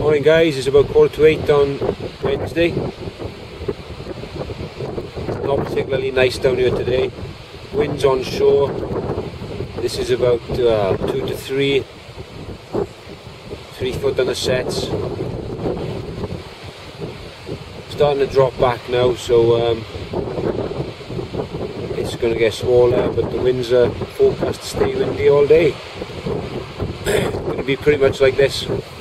Morning guys, it's about 7:45 on Wednesday. Not particularly nice down here today. Winds on shore. This is about 2 to 3 foot on the sets. Starting to drop back now, so it's going to get smaller, but the winds are forecast to stay windy all day. It's going to be pretty much like this.